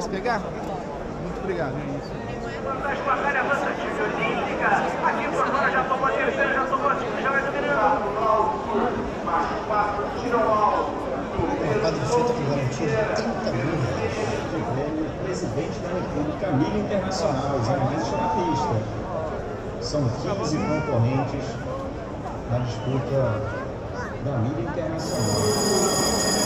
Posso pegar? Muito obrigado. Das batalhas avançativa olímpica, aqui por fora já tomou a terceira, já tomou a segunda, já vai dominando. Uma quadra de feita com garantia de 30 mil reais. De prêmio Presidente da República Milha Internacional, jornalistas na pista. São 15 concorrentes na disputa da Milha Internacional.